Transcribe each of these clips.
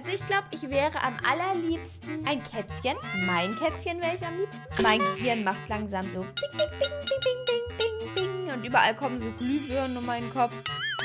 Also ich glaube, ich wäre am allerliebsten ein Kätzchen. Mein Kätzchen wäre ich am liebsten. Mein Gehirn macht langsam so bing, bing, bing, bing, bing, bing, bing, bing. Und überall kommen so Glühbirnen um meinen Kopf.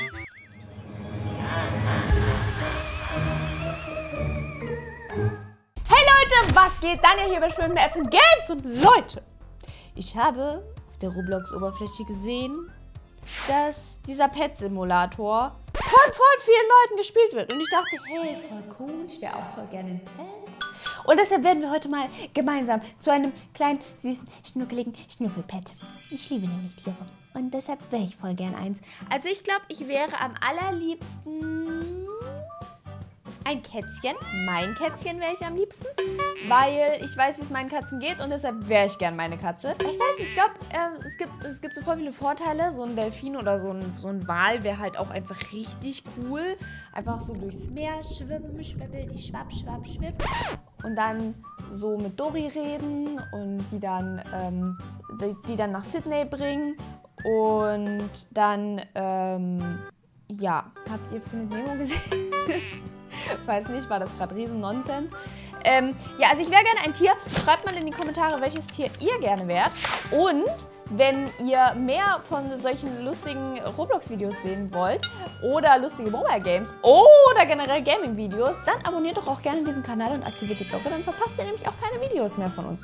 Hey Leute, was geht? Daniel hier bei Spielen mit Apps und Games. Und Leute, ich habe auf der Roblox-Oberfläche gesehen, dass dieser Pet-Simulator von voll vielen Leuten gespielt wird. Und ich dachte, hey, voll cool, ich wäre auch voll gerne ein Pet. Und deshalb werden wir heute mal gemeinsam zu einem kleinen, süßen, schnuckeligen Schnuffelpet. Ich liebe nämlich Tiere. Und deshalb wäre ich voll gern eins. Also ich glaube, ich wäre am allerliebsten ein Kätzchen. Mein Kätzchen wäre ich am liebsten, weil ich weiß, wie es meinen Katzen geht und deshalb wäre ich gern meine Katze. Ich weiß nicht, ich glaube, es gibt so voll viele Vorteile. So ein Delfin oder so ein Wal wäre halt auch einfach richtig cool. Einfach so durchs Meer schwimmen, schwibbel, die schwapp, schwapp, schwipp. Und dann so mit Dori reden und die dann nach Sydney bringen. Und dann, ja, habt ihr Findet Nemo gesehen? Weiß nicht, war das gerade Riesen-Nonsens? Ja, also ich wäre gerne ein Tier. Schreibt mal in die Kommentare, welches Tier ihr gerne wärt. Und wenn ihr mehr von solchen lustigen Roblox-Videos sehen wollt oder lustige Mobile-Games oder generell Gaming-Videos, dann abonniert doch auch gerne diesen Kanal und aktiviert die Glocke. Dann verpasst ihr nämlich auch keine Videos mehr von uns.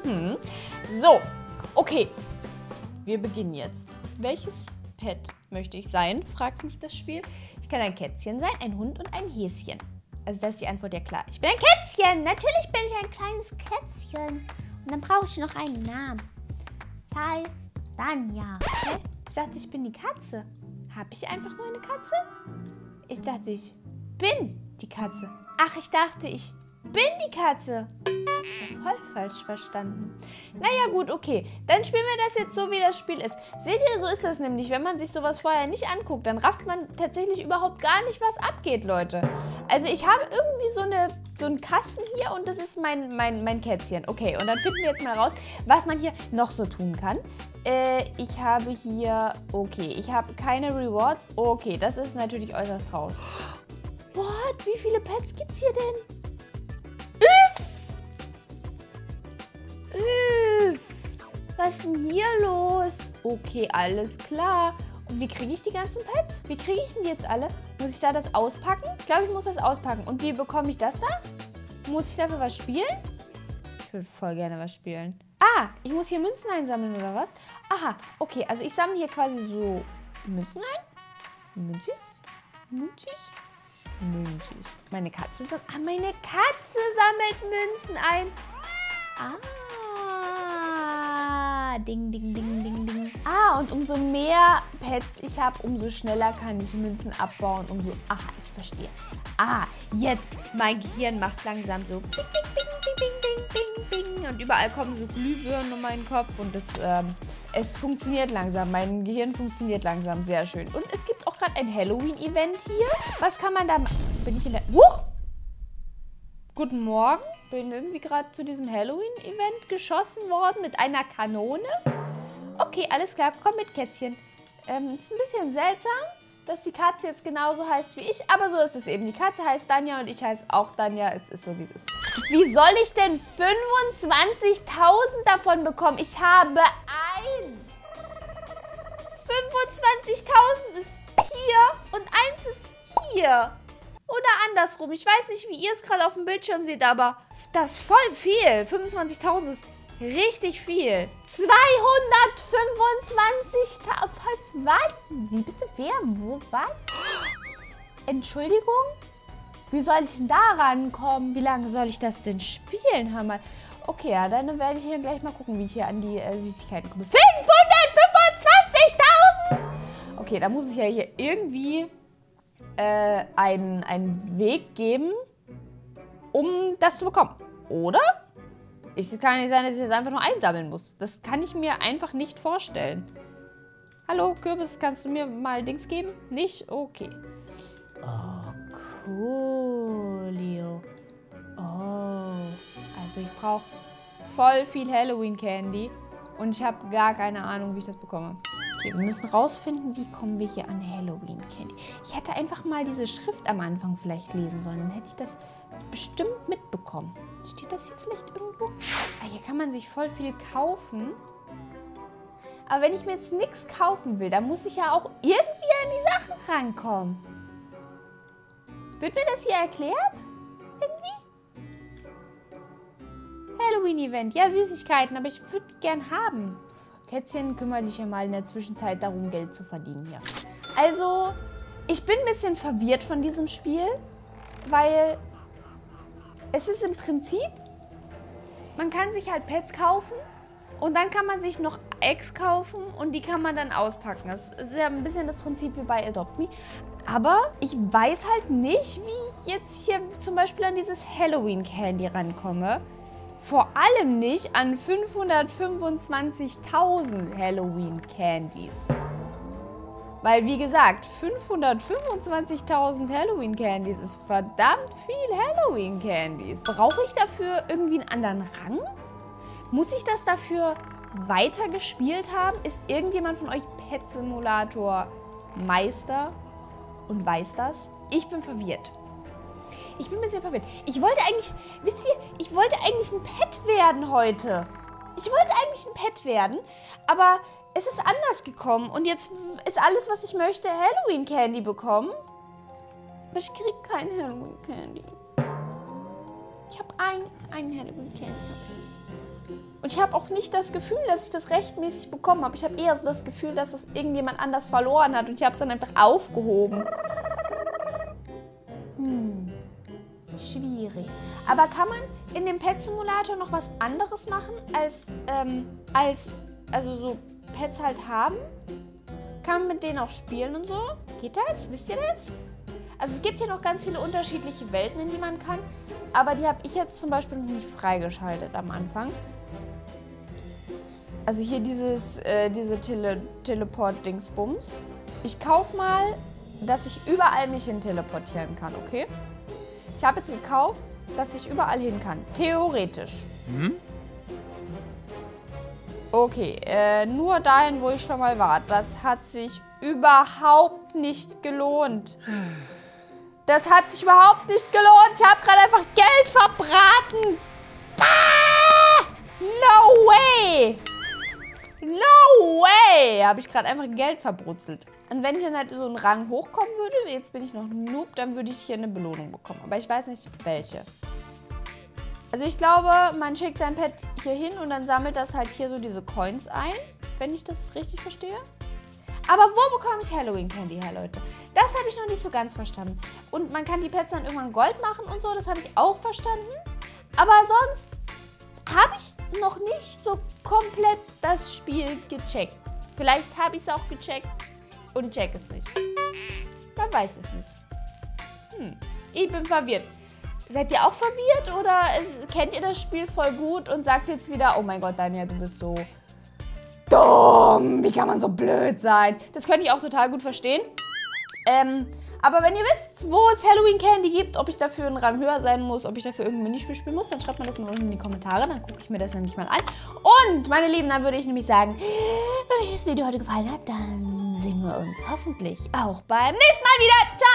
So, okay. Wir beginnen jetzt. Welches Pet möchte ich sein? Fragt mich das Spiel. Ich kann ein Kätzchen sein, ein Hund und ein Häschen. Also da ist die Antwort ja klar. Ich bin ein Kätzchen. Natürlich bin ich ein kleines Kätzchen. Und dann brauche ich noch einen Namen. Ich heiße Danja. Hä? Ich dachte, ich bin die Katze. Habe ich einfach nur eine Katze? Ich dachte, ich bin die Katze. Ach, ich dachte, ich bin die Katze. Ich habe voll falsch verstanden. Naja gut, okay. Dann spielen wir das jetzt so, wie das Spiel ist. Seht ihr, so ist das nämlich. Wenn man sich sowas vorher nicht anguckt, dann rafft man tatsächlich überhaupt gar nicht, was abgeht, Leute. Also ich habe irgendwie so einen Kasten hier und das ist mein Kätzchen. Okay, und dann finden wir jetzt mal raus, was man hier noch so tun kann. Ich habe hier, okay, ich habe keine Rewards. Okay, das ist natürlich äußerst traurig. What? Wie viele Pets gibt's hier denn? Was ist denn hier los? Okay, alles klar. Und wie kriege ich die ganzen Pets? Wie kriege ich denn die jetzt alle? Muss ich da das auspacken? Ich glaube, ich muss das auspacken. Und wie bekomme ich das da? Muss ich dafür was spielen? Ich würde voll gerne was spielen. Ah, ich muss hier Münzen einsammeln oder was? Aha, okay. Also ich sammle hier quasi so Münzen ein. Münzis? Münzis? Münzis. Meine Katze sammelt Münzen ein. Ding, ding, ding, ding, ding. Und umso mehr Pets ich habe, umso schneller kann ich Münzen abbauen. Aha, ich verstehe. Jetzt, mein Gehirn macht langsam so bing, bing, bing, bing, bing, bing, bing. Und überall kommen so Glühbirnen um meinen Kopf. Und es funktioniert langsam. Mein Gehirn funktioniert langsam. Sehr schön. Und es gibt auch gerade ein Halloween-Event hier. Was kann man da machen? Bin ich in der... Huch! Guten Morgen. Bin irgendwie gerade zu diesem Halloween-Event geschossen worden mit einer Kanone. Okay, alles klar. Komm mit, Kätzchen. Ist ein bisschen seltsam, dass die Katze jetzt genauso heißt wie ich. Aber so ist es eben. Die Katze heißt Danja und ich heiße auch Danja. Es ist so, wie es ist. Wie soll ich denn 25.000 davon bekommen? Ich habe 1. 25.000 ist hier und 1 ist hier. Oder andersrum. Ich weiß nicht, wie ihr es gerade auf dem Bildschirm seht, aber das ist voll viel. 25.000 ist richtig viel. 225.000. Was? Wie bitte? Wer? Wo? Was? Entschuldigung? Wie soll ich denn da rankommen? Wie lange soll ich das denn spielen? Hör mal. Okay, ja, dann werde ich hier gleich mal gucken, wie ich hier an die Süßigkeiten komme. 525.000! Okay, da muss es ja hier irgendwie einen Weg geben, um das zu bekommen. Oder? Es kann nicht sein, dass ich das einfach nur einsammeln muss. Das kann ich mir einfach nicht vorstellen. Hallo, Kürbis, kannst du mir mal Dings geben? Nicht? Okay. Oh, coolio. Oh, also ich brauche voll viel Halloween-Candy und ich habe gar keine Ahnung, wie ich das bekomme. Okay, wir müssen rausfinden, wie kommen wir hier an Halloween Candy. Ich hätte einfach mal diese Schrift am Anfang vielleicht lesen sollen. Dann hätte ich das bestimmt mitbekommen. Steht das jetzt vielleicht irgendwo? Ah, hier kann man sich voll viel kaufen. Aber wenn ich mir jetzt nichts kaufen will, dann muss ich ja auch irgendwie an die Sachen rankommen. Wird mir das hier erklärt? Irgendwie? Halloween-Event. Ja, Süßigkeiten, aber ich würde die gern haben. Kätzchen, kümmere dich ja mal in der Zwischenzeit darum, Geld zu verdienen hier. Also, ich bin ein bisschen verwirrt von diesem Spiel, weil es ist im Prinzip, man kann sich halt Pets kaufen und dann kann man sich noch Eggs kaufen und die kann man dann auspacken. Das ist ja ein bisschen das Prinzip wie bei Adopt Me. Aber ich weiß halt nicht, wie ich jetzt hier zum Beispiel an dieses Halloween Candy rankomme. Vor allem nicht an 525.000 Halloween Candies. Weil, wie gesagt, 525.000 Halloween Candies ist verdammt viel Halloween Candies. Brauche ich dafür irgendwie einen anderen Rang? Muss ich das dafür weiter gespielt haben? Ist irgendjemand von euch Pet Simulator Meister und weiß das? Ich bin verwirrt. Ich bin ein bisschen verwirrt. Ich wollte eigentlich, wisst ihr, ich wollte eigentlich ein Pet werden heute. Ich wollte eigentlich ein Pet werden, aber es ist anders gekommen. Und jetzt ist alles, was ich möchte, Halloween Candy bekommen. Aber ich kriege kein Halloween Candy. Ich habe einen Halloween Candy. Und ich habe auch nicht das Gefühl, dass ich das rechtmäßig bekommen habe. Ich habe eher so das Gefühl, dass das irgendjemand anders verloren hat. Und ich habe es dann einfach aufgehoben. Schwierig. Aber kann man in dem Pet Simulator noch was anderes machen, also so Pets halt haben? Kann man mit denen auch spielen und so? Geht das? Wisst ihr das? Also es gibt hier noch ganz viele unterschiedliche Welten, in die man kann. Aber die habe ich jetzt zum Beispiel noch nicht freigeschaltet am Anfang. Also hier diese Teleport-Dingsbums. Ich kaufe mal, dass ich überall mich hin teleportieren kann, okay? Ich habe jetzt gekauft, dass ich überall hin kann. Theoretisch. Okay, nur dahin, wo ich schon mal war. Das hat sich überhaupt nicht gelohnt. Das hat sich überhaupt nicht gelohnt. Ich habe gerade einfach Geld verbraten. Ah! No way! No way! Habe ich gerade einfach Geld verbrutzelt. Und wenn ich dann halt so einen Rang hochkommen würde, jetzt bin ich noch ein Noob, dann würde ich hier eine Belohnung bekommen. Aber ich weiß nicht, welche. Also ich glaube, man schickt sein Pet hier hin und dann sammelt das halt hier so diese Coins ein, wenn ich das richtig verstehe. Aber wo bekomme ich Halloween Candy her, Leute? Das habe ich noch nicht so ganz verstanden. Und man kann die Pets dann irgendwann Gold machen und so, das habe ich auch verstanden. Aber sonst habe ich noch nicht so komplett das Spiel gecheckt. Vielleicht habe ich es auch gecheckt und check es nicht. Man weiß es nicht. Ich bin verwirrt. Seid ihr auch verwirrt oder kennt ihr das Spiel voll gut und sagt jetzt wieder, oh mein Gott, Dania, du bist so dumm, wie kann man so blöd sein? Das könnte ich auch total gut verstehen. Aber wenn ihr wisst, wo es Halloween Candy gibt, ob ich dafür einen Rang höher sein muss, ob ich dafür irgendein Minispiel spielen muss, dann schreibt mir das mal unten in die Kommentare, dann gucke ich mir das nämlich mal an. Und, meine Lieben, dann würde ich nämlich sagen, wenn euch das Video heute gefallen hat, dann sehen wir uns hoffentlich auch beim nächsten Mal wieder. Ciao!